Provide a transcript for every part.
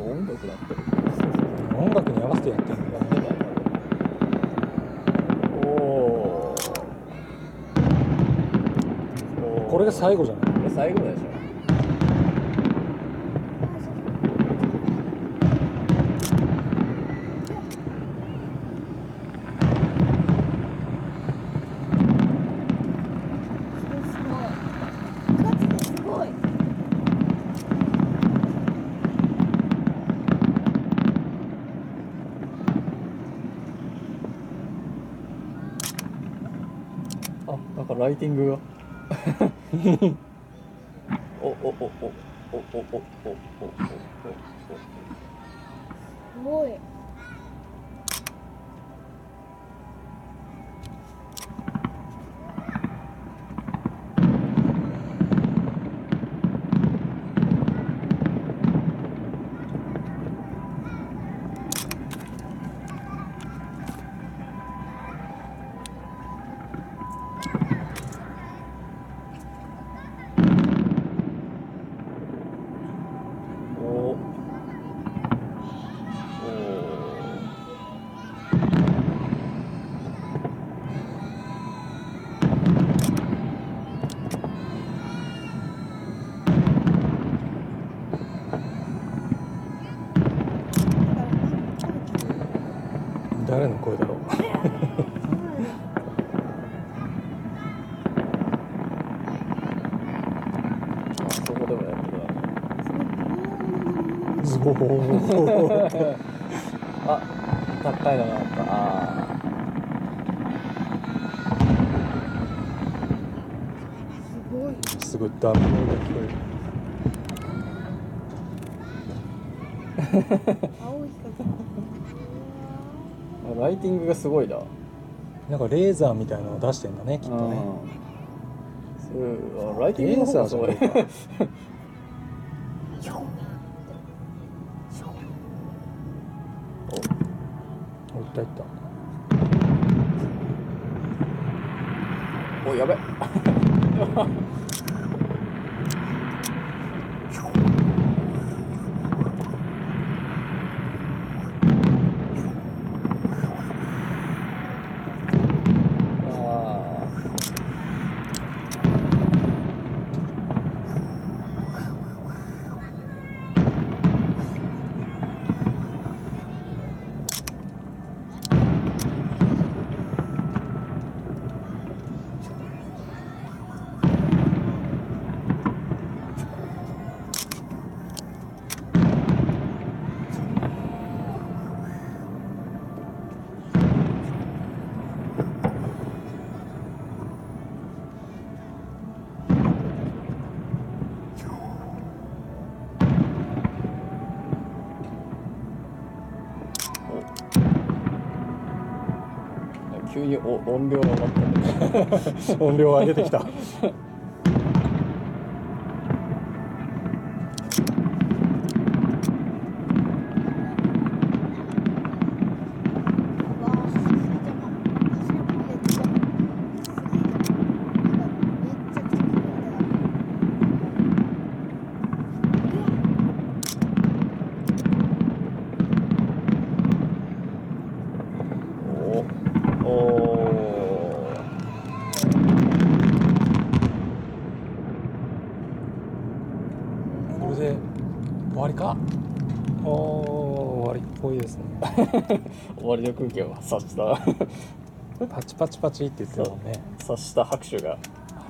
音楽なってる。 音楽に合わせてやってるんだね。 おー、 これが最後じゃない？ これ最後でしょ。あ、なんかライティングがおおおおおおおおおおおすごい。 誰の声だろう。 あ、そこでもやってるわ。 ズボーあ、高いのがあった。あすごい。 すごいダメが聞こ青い光。 ー、ライティングがすごいな。 える。なんかレーザーみたいなのを出してんだね、きっとね。 あ、ライティングの方がすごい。 レーザーじゃないお、いったいった。 お、やべ。急に音量が上がったね。 音量を上げてきた。これで終わりか。終わりっぽいですね。 終わりの空気を察した。 パチパチパチって言ってるもんね。 察した拍手が。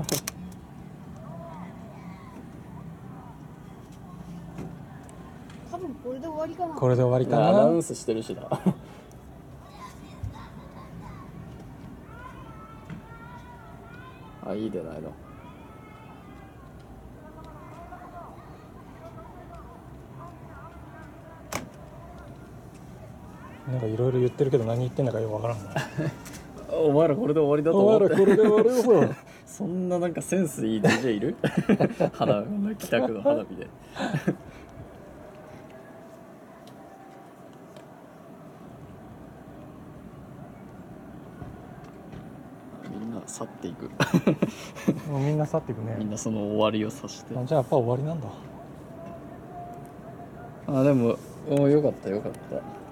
多分これで終わりかな。 これで終わりかアナウな。 ンスしてるしな。あ、いいでないの。 なんかいろいろ言ってるけど何言ってんだかよくわからんな。 お前らこれで終わりだとお思って。 前らこれで終わるよ。 そんななんかセンスいい DJ いる？花北区の花火で。みんな去っていく。 もうみんな去っていくね。 みんなその終わりを察して。 じゃあやっぱ終わりなんだ。 あでもよかったよかった。